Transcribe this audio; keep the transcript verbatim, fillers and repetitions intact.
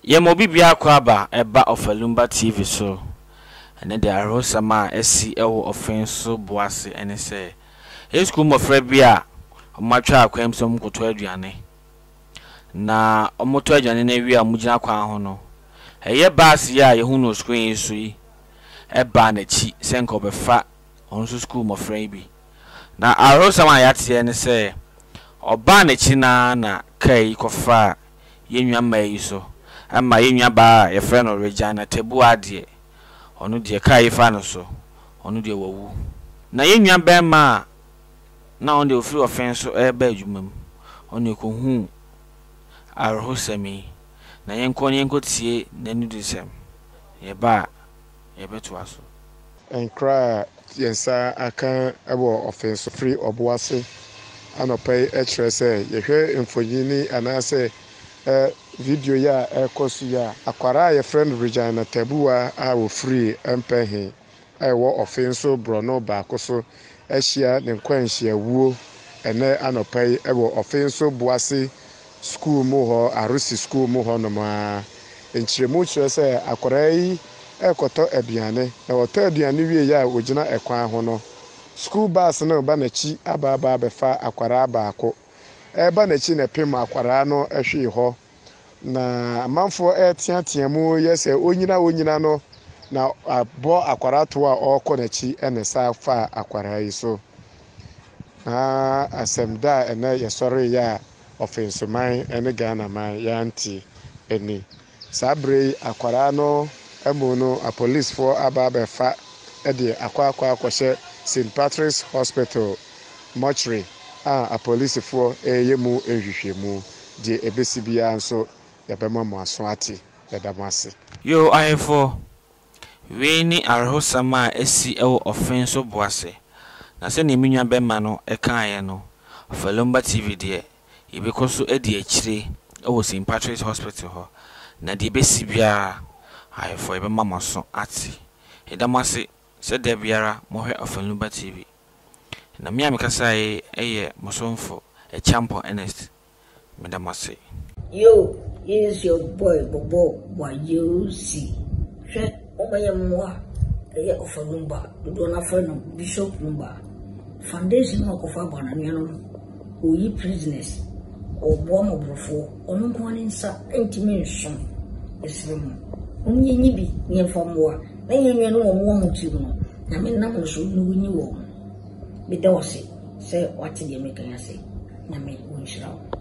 Ye mo bibia kwaba eba Ofalumba T V so. Ene de arosama esi ewo offense boase ene se. E school mo fra bia omatwa akwamso mkoto aduane. Na omoto aduane na wi amugina kwa ho no. Eye bus ya ye hu no screen so yi. Eba na chi senko befa onso school mo fra bi. Na arosama yate ene se oba na chi na na kai kofa yenwa mai so. Ama yenwa ba ye friend no Regina Tebu ade onu de kai fa no so onu de wawu na yenwa ba ma na on de free offense so e ba adwumam onu ko hu arhosami na yenko yenko tie na nu de sem ye ba ye beto aso enkra yensa aka abo offense free oboase anopai etrese ye hwe infonyini anase eh video ya ekosu ya akwara ye friend Regina Tabua a wo free empehe ai wo offense brono ba koso ehia ne nkwanhia wuo ene anopai ewo offense boase school mu ho arusi school mu ho no ma enchiremu chere se akwara yi ekoto aduane na woto aduane wie ya ogina ekwan ho no school bus na ba na chi aba aba befa akwara ba ako eba na chi na pem akwara no ehwe ho na amanfo etiatia mu yese onyina onyina no na abo akwara to a okọ na chi ene sa fa akwara yi so na asemda ene yesori ya offense man ene Ghana man yanti eni sabre akwara no emu no a police for aba befa e de akwa akwa akwose Saint Patrick's Hospital mortuary a a police for eyemu ehwehwemu de ebesi bia nso yabema mo aso ati yadamase yo ayefo we ni arhosama esi ewo offense boase na se ne minwa bema no e kan ye no Ofalumba T V de ibekoso edi akire ewo Saint Patrick's Hospital ho na de ebesi bia ayefo yabema mo aso ati yadamase se de biara mo hwe Ofalumba T V na mi amikasa ye eye mosonfo e champion Ernest medamase. Yo, is your boy Bobo Wayosi. She Omayamwa, a Ofalumba, the donor friend Bishop Lumba. Foundation of Abananiano, who ye prisoners, or bomb of Brofo, or no one in sa intimation. Is room. Only nibi, near from war, nay, you know, one to know. I mean, no should know you. Be dorsey, say what did you make I say? Name, we shall.